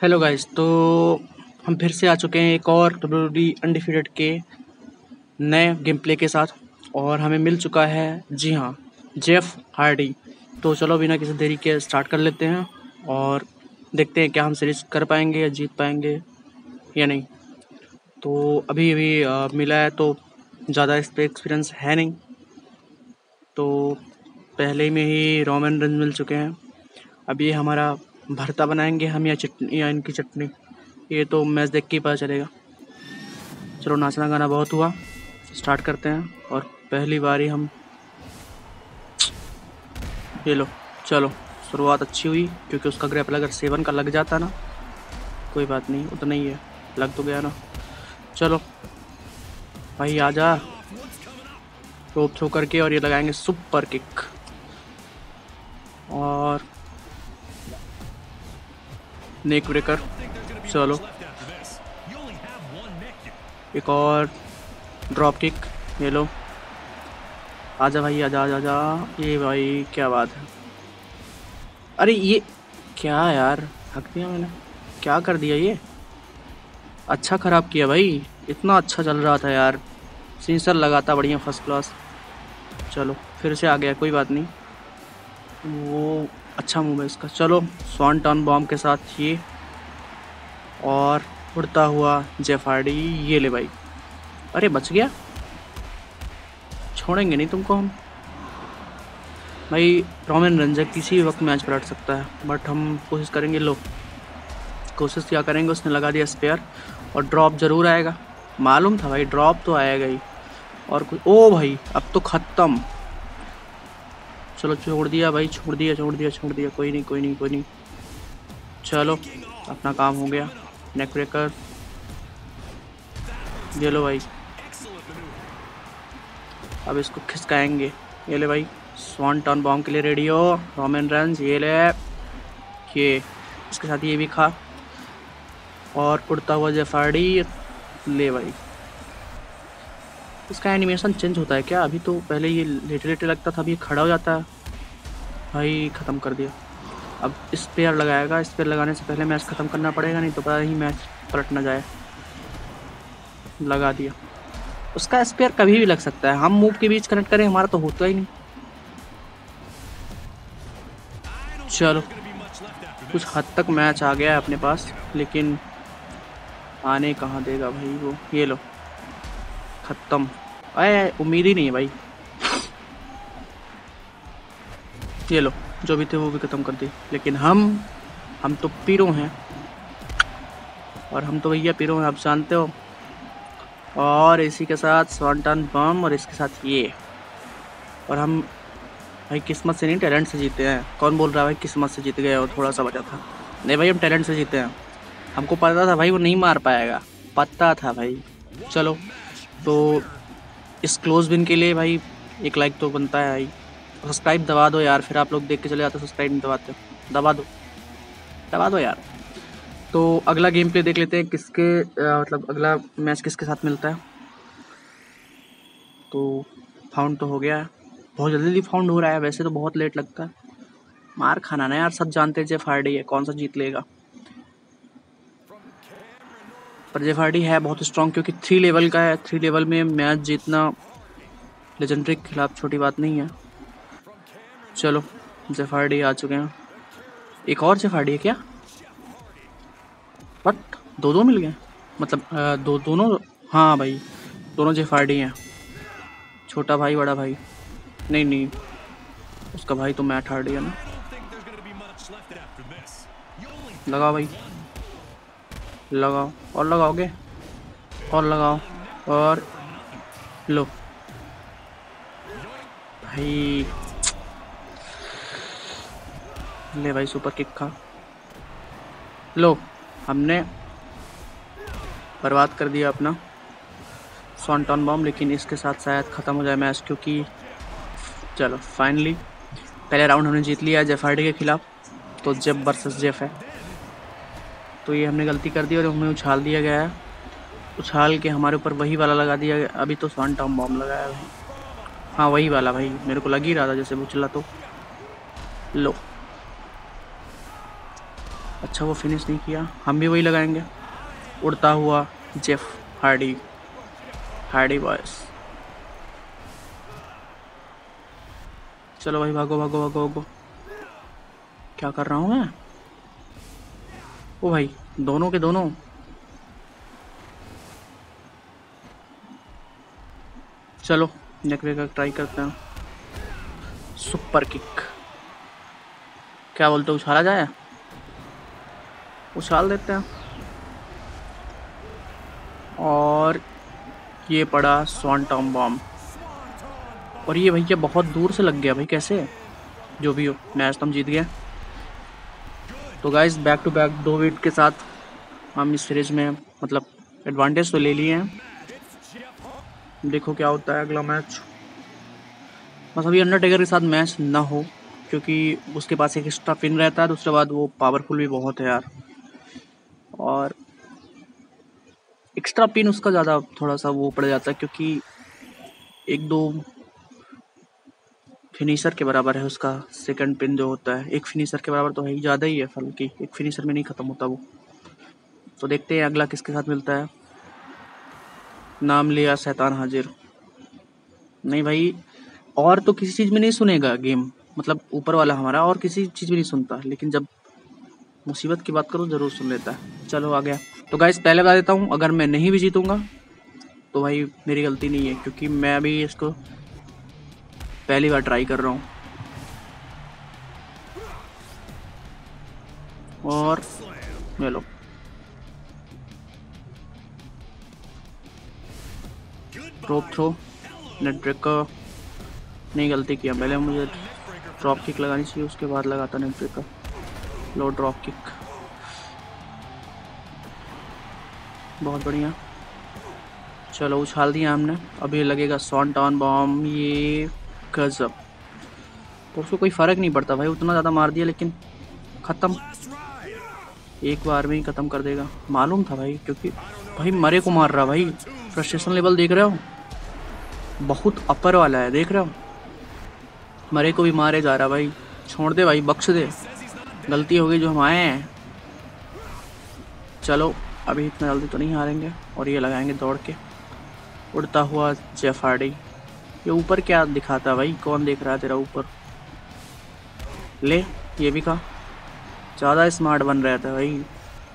Hello guys, तो हम फिर से आ चुके हैं एक और WWE अनडिफीटेड के नए गेम प्ले के साथ। और हमें मिल चुका है, जी हाँ, जेफ हार्डी। तो चलो बिना किसी देरी के स्टार्ट कर लेते हैं और देखते हैं क्या हम सीरीज कर पाएंगे या जीत पाएंगे या नहीं। तो अभी अभी मिला है तो ज़्यादा इस पर एक्सपीरियंस है नहीं, तो पहले में ही रोमन रेंज मिल चुके हैं। अब ये हमारा भरता बनाएंगे हम या चटनी या इनकी चटनी, ये तो मैच देख के ही पता चलेगा। चलो नाचना गाना बहुत हुआ, स्टार्ट करते हैं। और पहली बारी हम, ये लो, चलो शुरुआत अच्छी हुई क्योंकि उसका ग्रैपल अगर 7 का लग जाता ना, कोई बात नहीं, उतना ही है, लग तो गया ना। चलो भाई आजा, रोप थ्रो करके, और ये लगाएंगे सुपर किक और नेक ब्रेकर। चलो एक और ड्रॉप किक, ये लो, आजा भाई आजा आजा आजा। ये भाई क्या बात है, अरे ये क्या यार, हक दिया मैंने, क्या कर दिया ये, अच्छा ख़राब किया भाई, इतना अच्छा चल रहा था यार, सींसर लगाता बढ़िया फर्स्ट क्लास। चलो फिर से आ गया, कोई बात नहीं, वो अच्छा मूव है इसका। चलो स्वान टर्न बॉम्ब के साथ ये, और उड़ता हुआ जेफ हार्डी, ये ले भाई, अरे बच गया, छोड़ेंगे नहीं तुमको हम भाई। रोमन रेंज किसी भी वक्त मैच पलट सकता है, बट हम कोशिश करेंगे। लो, कोशिश क्या करेंगे, उसने लगा दिया स्पेयर, और ड्रॉप ज़रूर आएगा, मालूम था भाई ड्रॉप तो आएगा ही। और कुछ, ओ भाई अब तो ख़त्म। चलो छोड़ दिया भाई, छोड़ दिया छोड़ दिया छोड़ दिया, कोई नहीं कोई नहीं कोई नहीं। चलो अपना काम हो गया, नेक ब्रेकर, ये लो भाई, अब इसको खिसकाएंगे। ये ले भाई, स्वान टर्न बॉम्ब के लिए रेडी हो रोमन रेंज, ये ले, ये इसके साथ ये भी खा, और उड़ता हुआ जेफ हार्डी, ले भाई। इसका एनिमेशन चेंज होता है क्या? अभी तो पहले ये लेटे लेटे लगता था, अभी खड़ा हो जाता है भाई। ख़त्म कर दिया। अब स्पेयर लगाएगा, स्पेयर लगाने से पहले मैच ख़त्म करना पड़ेगा, नहीं तो पता ही मैच पलट ना जाए। लगा दिया, उसका स्पेयर कभी भी लग सकता है, हम मूव के बीच कनेक्ट करें, हमारा तो होता ही नहीं। चलो कुछ हद तक मैच आ गया है अपने पास, लेकिन आने कहाँ देगा भाई वो। ये लो ख़त्म, अरे उम्मीद ही नहीं है भाई। ये लो, जो भी थे वो भी ख़त्म कर दी, लेकिन हम तो पीरों हैं, और हम तो भैया पीरों हैं, आप जानते हो। और इसी के साथ स्वांटन बम, और इसके साथ ये, और हम भाई किस्मत से नहीं टैलेंट से जीते हैं। कौन बोल रहा है भाई किस्मत से जीत गए और थोड़ा सा बचा था? नहीं भाई, हम टैलेंट से जीते हैं, हमको पता था भाई वो नहीं मार पाएगा, पता था भाई। चलो तो इस क्लोज विन के लिए भाई एक लाइक तो बनता है भाई, सब्सक्राइब दबा दो यार, फिर आप लोग देख के चले जाते, सब्सक्राइब नहीं दबाते, दबा दो यार। तो अगला गेम प्ले देख लेते हैं, किसके मतलब अगला मैच किसके साथ मिलता है। तो फाउंड तो हो गया है, बहुत जल्दी फाउंड हो रहा है, वैसे तो बहुत लेट लगता है। मार खाना ना यार, सब जानते हैं जेफ हार्डी है, कौन सा जीत लेगा। पर जेफ हार्डी है बहुत स्ट्रॉन्ग, क्योंकि 3 लेवल का है, 3 लेवल में मैच जीतना लेजेंडरी के खिलाफ छोटी बात नहीं है। चलो जेफ हार्डी आ चुके हैं, एक और जेफ हार्डी है क्या? बट दो मिल गए, मतलब दोनों, हाँ भाई दोनों जेफ हार्डी हैं, छोटा भाई बड़ा भाई, नहीं नहीं उसका भाई तो मैट हार्डी है ना। लगाओ भाई, लगाओ, और लगाओगे, और लगाओ, और लो भाई, ले भाई सुपर किक खा, लो हमने बर्बाद कर दिया अपना स्वांटन बॉम्ब, लेकिन इसके साथ शायद ख़त्म हो जाए मैच, क्योंकि चलो फाइनली पहले राउंड हमने जीत लिया है जेफ हार्डी के खिलाफ। तो जेफ वर्सेस जेफ है, तो ये हमने गलती कर दी और हमें उछाल दिया गया है, उछाल के हमारे ऊपर वही वाला लगा दिया गया। अभी तो स्वांटन बॉम्ब लगाया भाई, हाँ वही वाला भाई, मेरे को लग ही रहा था जैसे वो चला। तो लो अच्छा वो फिनिश नहीं किया, हम भी वही लगाएंगे, उड़ता हुआ जेफ हार्डी। हार्डी बॉयस, चलो भाई भागो भागो भागो भागो। क्या कर रहा हूँ मैं? ओ भाई दोनों के दोनों। चलो नेक का ट्राई करते हैं। सुपर किक, क्या बोलते हो, उछाला जाए? उछाल देते हैं। और ये पड़ा स्वांटम बॉम्ब, और ये भैया बहुत दूर से लग गया भाई, कैसे? जो भी हो, मैच तो हम जीत गए। तो guys back to back 2 wicket के साथ हम इस सीरीज में मतलब एडवांटेज तो ले लिए हैं। देखो क्या होता है अगला मैच। बस अभी अंडरटेकर के साथ मैच ना हो, क्योंकि उसके पास एक एक्स्ट्रा पिन रहता है, दूसरे बाद वो पावरफुल भी बहुत है यार, और एक्स्ट्रा पिन उसका ज़्यादा थोड़ा सा वो पड़ जाता है, क्योंकि 1-2 फिनिशर के बराबर है उसका सेकंड पिन जो होता है। एक फिनिशर के बराबर तो है ही, ज़्यादा ही है, बल्कि एक फिनिशर में नहीं ख़त्म होता वो। तो देखते हैं अगला किसके साथ मिलता है। नाम लिया शैतान हाजिर। नहीं भाई, और तो किसी चीज़ में नहीं सुनेगा गेम, मतलब ऊपर वाला हमारा और किसी चीज़ में नहीं सुनता, लेकिन जब मुसीबत की बात करो ज़रूर सुन लेता है। चलो आ गया। तो गाइस पहले बता देता हूँ, अगर मैं नहीं भी जीतूंगा तो भाई मेरी गलती नहीं है, क्योंकि मैं अभी इसको पहली बार ट्राई कर रहा हूँ। और ले लो, ड्रॉप थ्रो, नेट ब्रेकर। नहीं, गलती किया, पहले मुझे ड्रॉप किक लगानी चाहिए, उसके बाद लगाता net breaker. Low drop kick, बहुत बढ़िया। चलो उछाल दिया हमने, अभी लगेगा स्वांटम बॉम्ब। ये गजब, तो उसको कोई फ़र्क नहीं पड़ता भाई, उतना ज़्यादा मार दिया लेकिन ख़त्म, एक बार में ही ख़त्म कर देगा। मालूम था भाई, क्योंकि भाई मरे को मार रहा भाई। फ्रस्ट्रेशन लेवल देख रहे हो, बहुत अपर वाला है, देख रहे हो, मरे को भी मारे जा रहा भाई। छोड़ दे भाई, बख्श दे, गलती हो गई जो हम आए हैं। चलो अभी इतना जल्दी तो नहीं हारेंगे, और ये लगाएंगे दौड़ के, उड़ता हुआ जेफ हार्डी। ये ऊपर क्या दिखाता है भाई, कौन देख रहा है तेरा ऊपर? ले, ये भी कहा, ज़्यादा स्मार्ट बन रहा था भाई।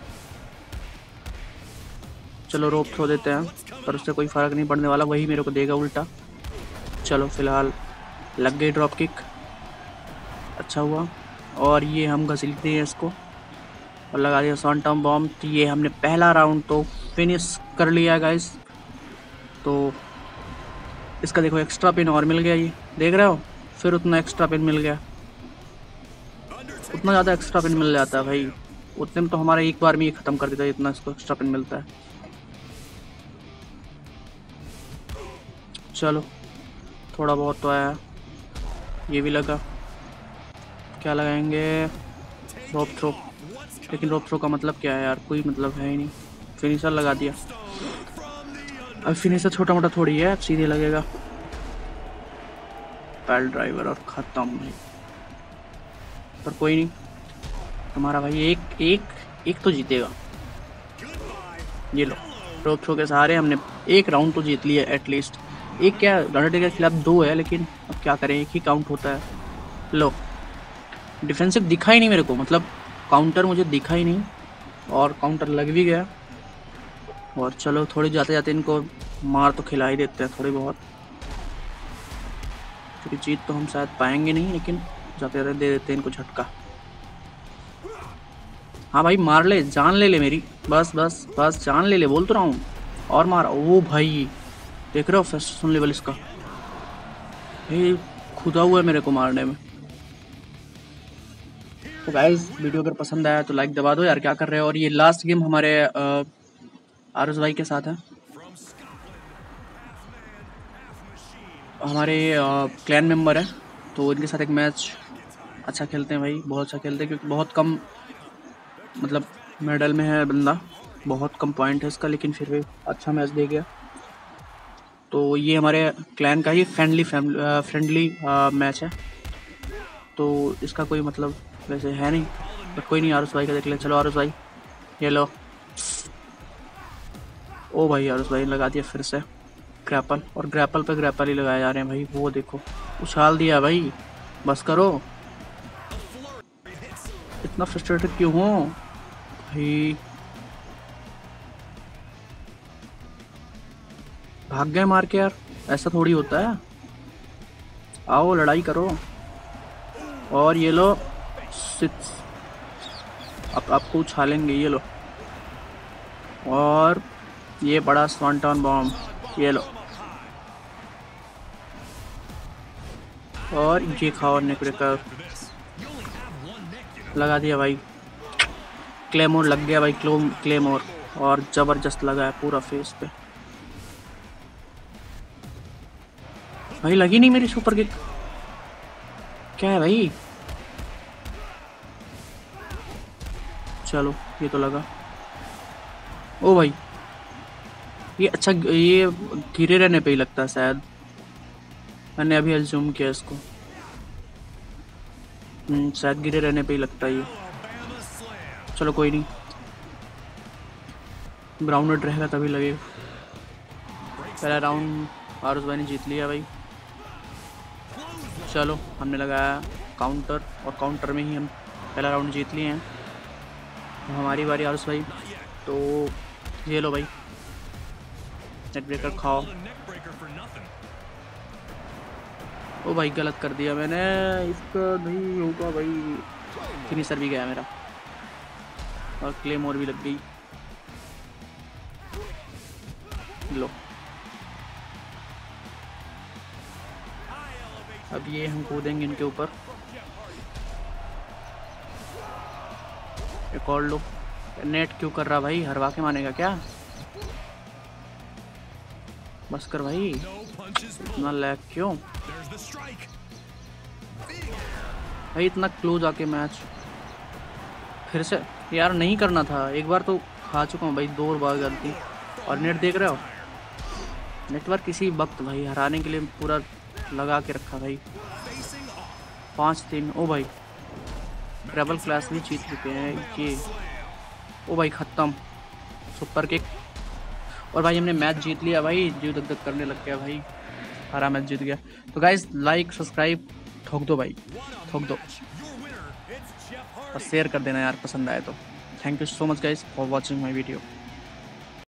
चलो रोप थ्रो देते हैं, पर उससे कोई फ़र्क नहीं पड़ने वाला, वही मेरे को देगा उल्टा। चलो फिलहाल लग गई ड्रॉप किक, अच्छा हुआ। और ये हम घसीटते हैं इसको, और लगा दिया स्वांटम बॉम्ब। तो ये हमने पहला राउंड तो फिनिश कर लिया गाइस। तो इसका देखो एक्स्ट्रा पिन और मिल गया, ये देख रहे हो, फिर उतना एक्स्ट्रा पिन मिल गया, उतना ज़्यादा एक्स्ट्रा पिन मिल जाता है भाई, उतने में तो हमारा एक बार में ही ख़त्म कर देता है, इतना इसको एक्स्ट्रा पिन मिलता है। चलो थोड़ा बहुत तो आया, ये भी लगा। क्या लगाएंगे? रोप थ्रो, लेकिन रोप थ्रो का मतलब क्या है यार, कोई मतलब है ही नहीं। फिनिशर लगा दिया, अब फिनिशर छोटा मोटा थोड़ी है, अब सीधे लगेगा पैल ड्राइवर और ख़त्म। पर कोई नहीं, हमारा भाई एक तो जीतेगा। ये लो, रोप थ्रो के सहारे हमने एक राउंड तो जीत लिया एटलीस्ट। एक क्या, अंडरटेकर के खिलाफ 2 है, लेकिन अब क्या करें, एक ही काउंट होता है। लो, डिफेंसिव दिखा ही नहीं मेरे को, मतलब काउंटर मुझे दिखा ही नहीं, और काउंटर लग भी गया। और चलो थोड़ी जाते जाते इनको मार तो खिला ही देते हैं थोड़ी बहुत, क्योंकि जीत तो हम शायद पाएंगे नहीं, लेकिन जाते जाते दे देते हैं इनको झटका। हाँ भाई मार ले, जान ले ले मेरी, बस बस बस जान ले ले, बोल तो रहा हूँ, और मार। ओ भाई देख रहे हो फ्रस्ट्रेशन लेवल इसका, भाई खुदा हुआ है मेरे को मारने में। तो गाइस वीडियो अगर पसंद आया तो लाइक दबा दो यार, क्या कर रहे हो। और ये लास्ट गेम हमारे आरुष भाई के साथ है, हमारे क्लैन मेंबर है, तो इनके साथ एक मैच अच्छा खेलते हैं भाई, बहुत अच्छा खेलते हैं, क्योंकि बहुत कम मतलब मेडल में है बंदा, बहुत कम पॉइंट है इसका, लेकिन फिर भी अच्छा मैच दे गया। तो ये हमारे क्लैन का ही फ्रेंडली मैच है, तो इसका कोई मतलब वैसे है नहीं, बट कोई नहीं, आरुष भाई का देख ले। चलो आरुष भाई, ये लो। ओ भाई आरुष भाई लगा दिया फिर से ग्रैपल, और ग्रैपल पे ग्रैपल ही लगाए जा रहे हैं भाई। वो देखो उछाल दिया भाई, बस करो। इतना फ्रस्ट्रेटेड क्यों हो भाई? भाग गए मार के यार, ऐसा थोड़ी होता है। आओ लड़ाई करो। और ये लो सिक्स, अब आपको उछालेंगे, ये लो। और ये बड़ा स्वांटन बॉम्ब, ये लो। और ये खाओ नेक्रेकर, लगा दिया भाई। क्लेमोर लग गया भाई, क्लेमोर, और जबरदस्त लगा है पूरा फेस पे भाई। लगी नहीं मेरी सुपर किक, क्या है भाई? चलो ये तो लगा। ओ भाई ये अच्छा, ये गिरे रहने पे ही लगता है शायद, मैंने अभी अज्यूम किया इसको। शायद गिरे रहने पे ही लगता है ये। चलो कोई नहीं, ग्राउंडेड रहेगा तभी लगेगा। पहला राउंड आरुष भाई ने जीत लिया भाई। चलो हमने लगाया काउंटर, और काउंटर में ही हम पहला राउंड जीत लिए हैं। तो हमारी बारी आरुष भाई, तो ये लो भाई नेट ब्रेकर खाओ। ओ भाई गलत कर दिया मैंने, इसका नहीं होगा भाई। फिनिशर भी गया मेरा, और क्लेमोर भी लग गई। लो अब ये हम कूदेंगे इनके ऊपर। एक और लो। नेट क्यों कर रहा भाई, हरवा के मानेगा क्या? बस कर भाई, इतना लैग क्यों भाई? इतना क्लोज आके मैच फिर से यार, नहीं करना था। एक बार तो खा चुका हूँ भाई, 2 बार गलती। और नेट देख रहे हो, नेटवर्क किसी वक्त भाई हराने के लिए पूरा लगा के रखा भाई। 5-3। ओ भाई ट्रेबल क्लास भी जीत चुके हैं ये। ओ भाई ख़त्म, सुपर किक। और भाई हमने मैच जीत लिया भाई, जीव दग दग करने लग गया भाई, हरा मैच जीत गया। तो गाइस लाइक सब्सक्राइब ठोक दो भाई, ठोक दो, और शेयर कर देना यार पसंद आए तो। Thank you so much guys for watching my video.